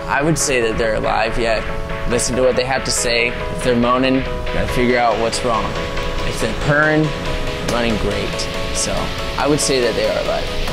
I would say that they're alive, yeah. Listen to what they have to say. If they're moaning, gotta figure out what's wrong. If they're purring, running great. So I would say that they are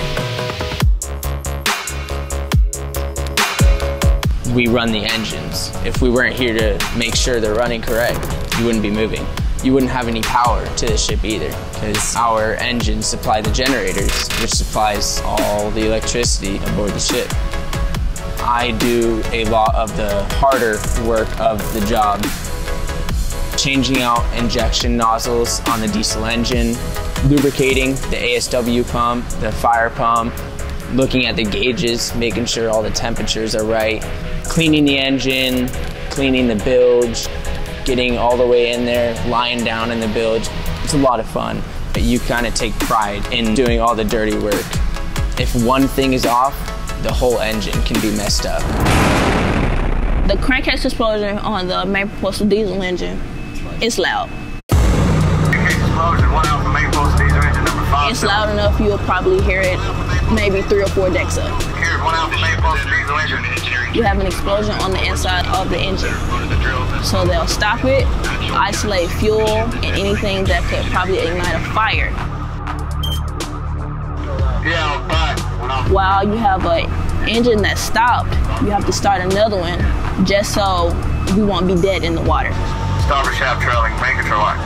alive. We run the engines. If we weren't here to make sure they're running correct, you wouldn't be moving. You wouldn't have any power to the ship either, because our engines supply the generators, which supplies all the electricity aboard the ship. I do a lot of the harder work of the job, changing out injection nozzles on the diesel engine, lubricating the ASW pump, the fire pump, looking at the gauges, making sure all the temperatures are right, cleaning the engine, cleaning the bilge, getting all the way in there, lying down in the bilge. It's a lot of fun. You kind of take pride in doing all the dirty work. If one thing is off, the whole engine can be messed up. The crankcase explosion on the main propulsor diesel engine is loud. It's loud enough you'll probably hear it maybe 3 or 4 decks up. You have an explosion on the inside of the engine. So they'll stop it, isolate fuel, and anything that could probably ignite a fire. While you have an engine that's stopped, you have to start another one just so we won't be dead in the water. Starboard shaft trailing, main control line.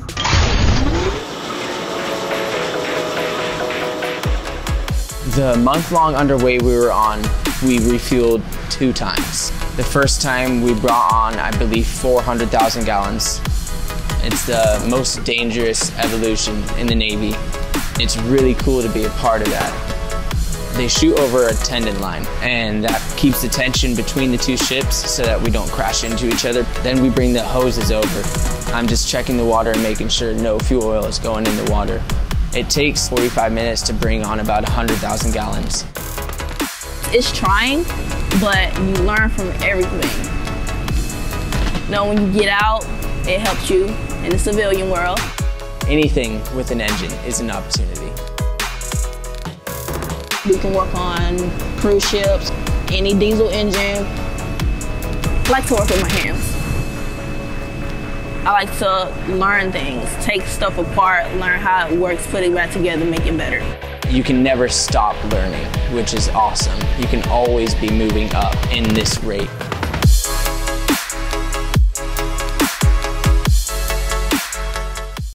The month-long underway we were on, we refueled 2 times. The first time we brought on, I believe, 400,000 gallons. It's the most dangerous evolution in the Navy. It's really cool to be a part of that. They shoot over a tendon line, and that keeps the tension between the 2 ships so that we don't crash into each other. Then we bring the hoses over. I'm just checking the water and making sure no fuel oil is going in the water. It takes 45 minutes to bring on about 100,000 gallons. It's trying, but you learn from everything. Now, when you get out, it helps you in the civilian world. Anything with an engine is an opportunity. We can work on cruise ships, any diesel engine. I like to work with my hands. I like to learn things, take stuff apart, learn how it works, put it back together, make it better. You can never stop learning, which is awesome. You can always be moving up in this rate.